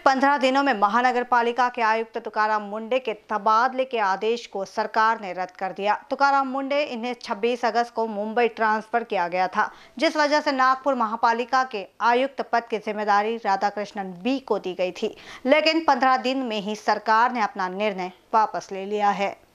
15 दिनों में महानगर पालिका के आयुक्त तुकाराम मुंडे के तबादले के आदेश को सरकार ने रद्द कर दिया। तुकाराम मुंडे इन्हें 26 अगस्त को मुंबई ट्रांसफर किया गया था, जिस वजह से नागपुर महापालिका के आयुक्त पद की जिम्मेदारी राधाकृष्णन बी को दी गई थी। लेकिन 15 दिन में ही सरकार ने अपना निर्णय वापस ले लिया है।